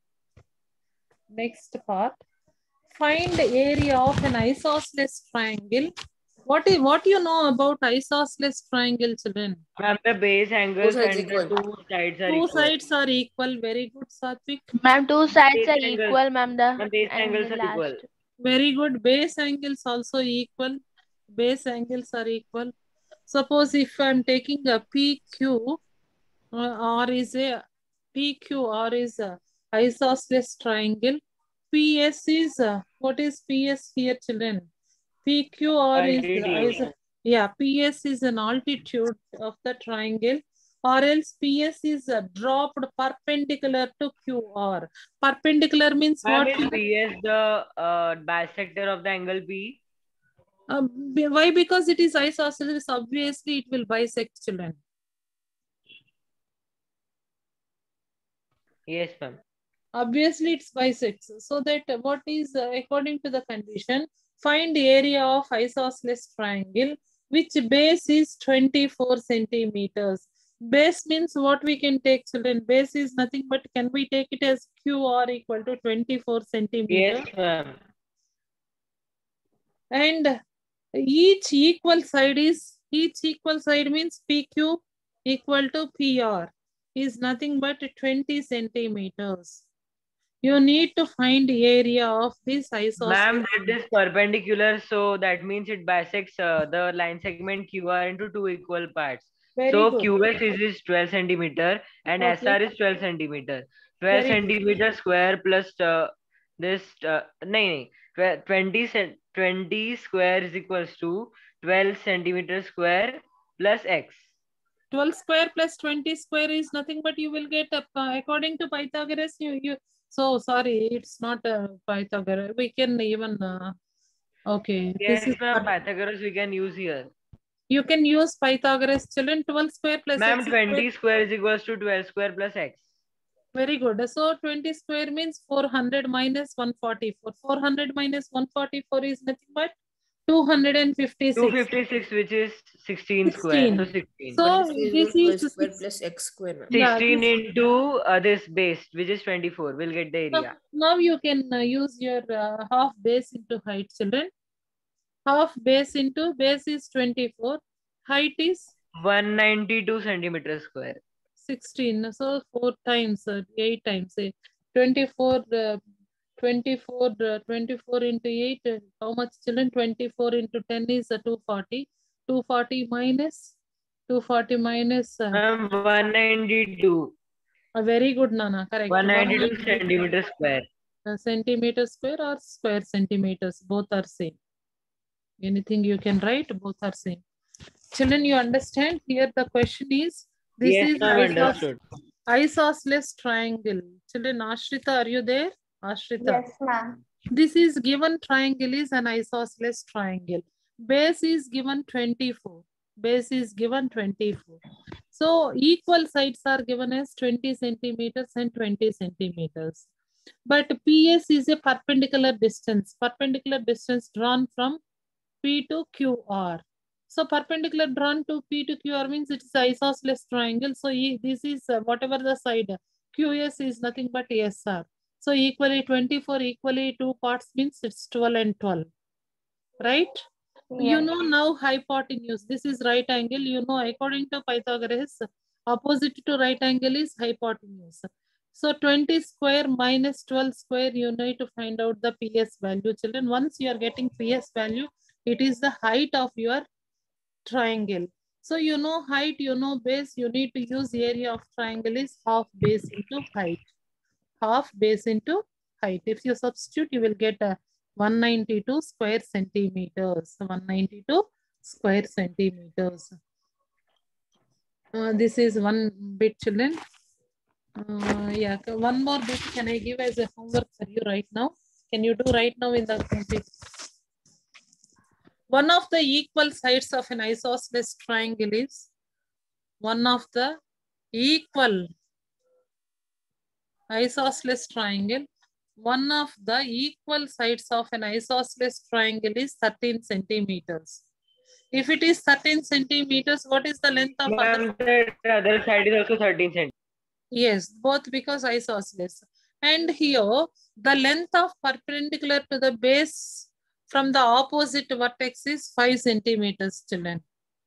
part. Find the area of an isosceles triangle. What you know about isosceles triangle, children? Ma'am, the base angles sides and the equal. two sides are Two equal. sides are equal. Very good, Satvik. Ma'am, two sides Base are angles. equal, ma'am. The base And angles the are equal. last. Very good. Base angles also equal. Base angles are equal. Suppose if I'm taking a PQ or is a isosceles triangle. PS is what is PS here, children? PQR is PS is an altitude of the triangle, or else PS is dropped perpendicular to QR. Perpendicular means what? Ma'am, is PS the bisector of the angle P? Why? Because it is isosceles. Obviously, it will bisect, children. Yes, ma'am. Obviously, it's bisects. So that what is according to the condition, find the area of isosceles triangle, which base is 24 centimeters. Base means what we can take, children. Base is nothing but, can we take it as QR equal to 24 centimeters? Yes, ma'am. And each equal side means PQ equal to PR is nothing but 20 centimeters. You need to find the area of this isosceles. Ma'am, that is perpendicular, so that means it bisects the line segment QR into two equal parts. Very so good. QS is 12 centimeter and Okay. SR is 12 centimeter. 12 Very centimeter square plus this 20 square is equals to 12 centimeter square plus X. 12 square plus 20 square is nothing but you will get according to Pythagoras. So sorry, it's not Pythagoras. We can even okay. Yes, This is Pythagoras we can use here. You can use Pythagoras, children. 12 square plus Ma'am, X 20 square is equals to 12 square plus X. Very good. So 20 square means 400 minus 144. 400 minus 144 is nothing but 256. 256, which is 16 square. So 16. So this is square plus X square. 16 into this base, which is 24. We'll get the area. Now you can use your half base into height, children. Half base into base is 24. Height is 192 centimeters square. 16. So 4 times, 8 times. 24, 24 into 8. How much, children? 24 into 10 is 240. 240 minus 240 minus. Ma'am, 192. Very good, Nana. Correct. 192 centimeter square. Centimeter square or square centimeters, both are same. Anything you can write, both are same. Children, you understand? Here the question is, this Yes, is ma'am, understood. isosceles triangle. Children, Ashrita, are you there? Ashrita. Yes, ma'am. This is given triangle is an isosceles triangle. Base is given 24. Base is given 24. So equal sides are given as 20 centimeters and 20 centimeters. But PS is a perpendicular distance drawn from P to QR. So perpendicular drawn to P to QR means it is isosceles triangle. So this is whatever the side, QS is nothing but SR. So equally 24, equally 2 parts means it's 12 and 12. Right? Yes. You know now hypotenuse. This is right angle. You know according to Pythagoras, opposite to right angle is hypotenuse. So 20 square minus 12 square, you need to find out the PS value. Children, once you are getting PS value, it is the height of your triangle. So you know height, you know base, you need to use area of triangle is half base into height. Half base into height. If you substitute, you will get a 192 square centimeters. 192 square centimeters. This is one bit, children. Yeah, one more bit can I give as a homework for you right now? Can you do right now in the complete? One of the equal sides of an isosceles triangle is one of the equal isosceles triangle. One of the equal sides of an isosceles triangle is 13 centimeters. If it is 13 centimeters, what is the length of Ma'am, the other side is also 13 centimeters. Yes, both because isosceles. And here, the length of perpendicular to the base from the opposite vertex is 5 centimeters, children.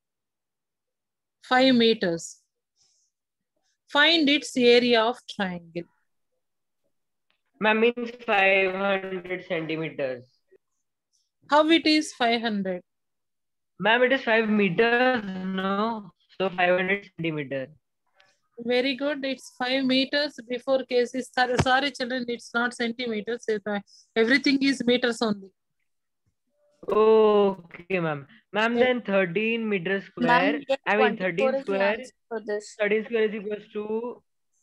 5 meters. Find its area of triangle. Ma'am, means 500 centimeters. How it is 500? Ma'am, it is 5 meters, no? So 500 centimeters. Very good. It's 5 meters before case is. Sorry, children, it's not centimeters. Everything is meters only. Okay, ma'am. Ma'am, then 13 meters square. I mean, 13 square. For this. 13 square is equals to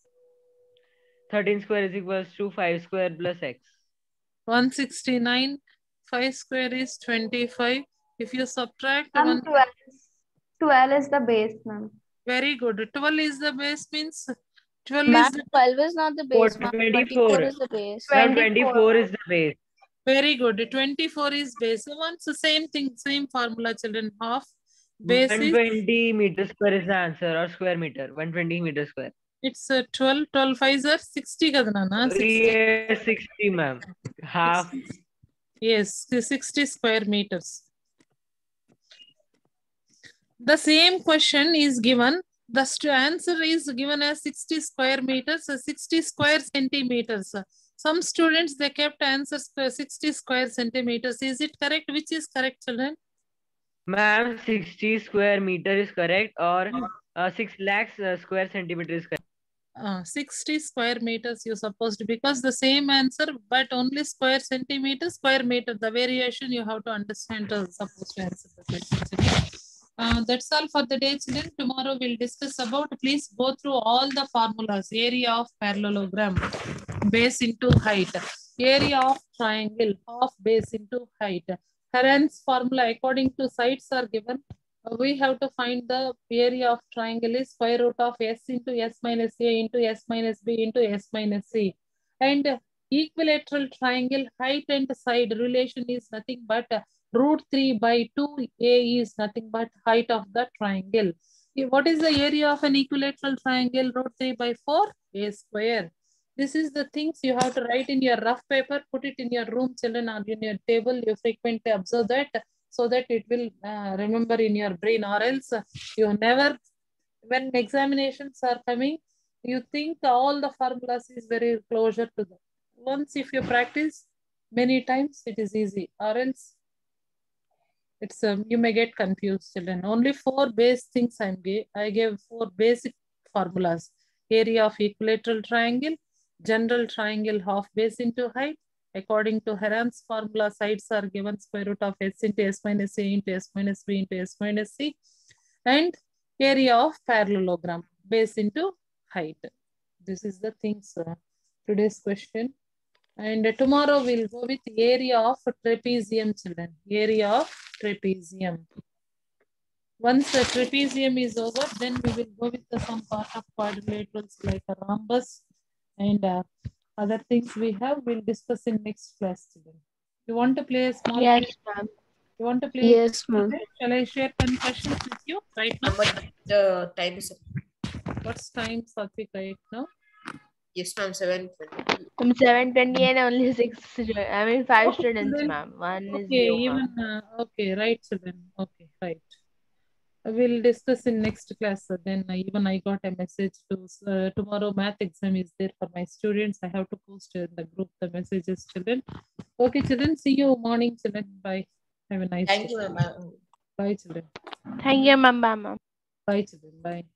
13 square is equals to 5 square plus x. 169. 5 square is 25. If you subtract 12 is the base, ma'am. Very good. 12 is the base means 12 Ma'am, is the 12 is not the base. Ma'am. 24 is the base. Ma'am, 24 is the base. very good. 24 is base. So once the same thing, same formula, children. Half base 120 meters square is the answer, or square meter. 120 meters square. It's 12. 12 5s are 60 kada nana? 60. Yes, 60, ma'am. Half. Yes, 60 square meters. The same question is given. The answer is given as 60 square meters, 60 square centimeters. Some students, they kept answers 60 square centimeters. Is it correct? Which is correct, children? Ma'am, 60 square meter is correct, or 6 lakhs square centimeter is correct. 60 square meters you supposed, because the same answer, but only square centimeter, square meter. The variation you have to understand to supposed to answer the question. That's all for the day, children. Tomorrow we'll discuss about, please go through all the formulas. Area of parallelogram, base into height. Area of triangle, half base into height. Heron's formula, according to sides are given. We have to find the area of triangle is square root of s into s minus a into s minus b into s minus c. And equilateral triangle, height and side relation is nothing but root 3 by 2. A is nothing but height of the triangle. What is the area of an equilateral triangle? Root 3 by 4, a square. This is the things you have to write in your rough paper, put it in your room, children, or in your table. You frequently observe that, so that it will remember in your brain, or else you never When examinations are coming, you think all the formulas is very closer to them. Once if you practice many times, it is easy, or else it's you may get confused, children. Only 4 base things I gave 4 basic formulas. Area of equilateral triangle, general triangle half base into height. According to Heron's formula, sides are given square root of s into s minus a into s minus b into s minus c. And area of parallelogram, base into height. This is the things, today's question. And tomorrow we'll go with area of trapezium, children. Area of trapezium. Once the trapezium is over, then we will go with some part of quadrilaterals like a rhombus and other things we have. We'll discuss in next class, children. You want to play a small Yes, game? ma'am. You want to play? Yes, ma'am. Shall I share 10 questions with you right now? The time is up. What's time, Satvik, right now? Yes, ma'am. 7:20. 7:20 and only 5 Okay, students, then- ma'am. One is Okay, new, even ma'am. okay, right, children. Okay, right. We'll discuss in next class. Then even I got a message to tomorrow math exam is there for my students. I have to post in the group the messages, children. Okay, children. See you morning, children. Bye. Have a nice Thank day. you, ma'am. Bye, children. Thank you, ma'am. Bye, children. Bye.